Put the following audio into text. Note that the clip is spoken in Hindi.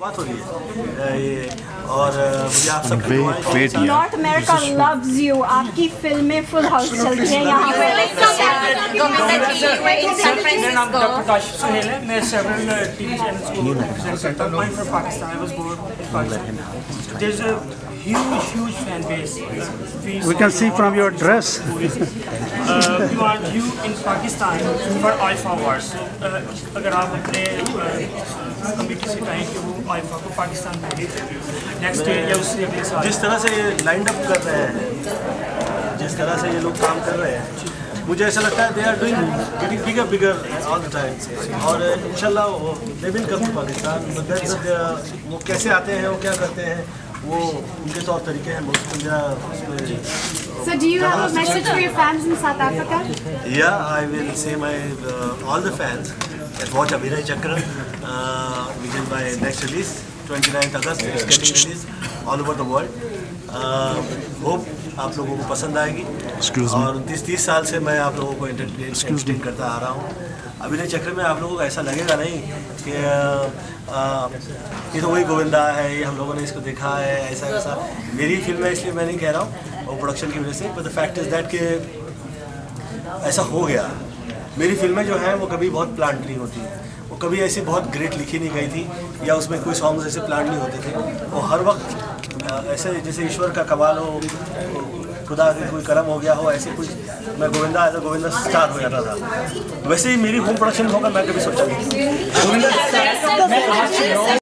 बात हो रही है ये और मुझे आप सब नॉर्थ अमेरिका लव्स यू। आपकी फिल्में फुल हाउस चलती हैं यहाँ पे। मेरा नाम डॉक्टर काशिफ सुहेल है। मैं सेवरल टीवी चैनल्स को रिप्रेजेंट करता हूँ। I'm from Pakistan. I was born in Pakistan. There's a huge fan base. We can see from your dress. We are due in Pakistan for IFA Awards. अगर आप अपने कमिटी से कहें कि वो IFA को पाकिस्तान में नेक्स्ट ईयर या उससे अगले साल, जिस तरह से ये लाइन अप कर रहे हैं, जिस तरह से ये लोग काम कर रहे हैं, मुझे ऐसा लगता है they are doing getting bigger all the time. और इंशाल्लाह they will come to Pakistan. वो कैसे आते हैं, वो क्या करते हैं, वो उनके तौर तरीके हैं। So do you have a message for your fans in South Africa? Yeah, I will say my all the fans that watch Abhinay Chakra, which is my next release, 29th August. It's getting released all over the world. Hope आप लोगों को पसंद आएगी। और 29-30 साल से मैं आप लोगों को एंटरटेन करता आ रहा हूँ। अभिनय चक्र में आप लोगों को ऐसा लगेगा नहीं कि ये तो वही गोविंदा है, ये हम लोगों ने इसको देखा है, ऐसा वैसा। मेरी फिल्म है इसलिए मैं नहीं कह रहा हूँ, और प्रोडक्शन की वजह से। But the fact is that कि ऐसा हो गया। मेरी फिल्में जो हैं वो कभी बहुत प्लान्ड नहीं होती, वो कभी ऐसी बहुत ग्रेट लिखी नहीं गई थी, या उसमें कोई सॉन्ग्स ऐसे प्लान्ड नहीं होते थे। वो हर वक्त ऐसे जैसे ईश्वर का कमाल हो, खुदा के कोई करम हो गया हो, ऐसे कुछ मैं Govinda as a Govinda star हो जाता था। वैसे ही मेरी होम प्रोडक्शन होगा मैं कभी सोचा नहीं।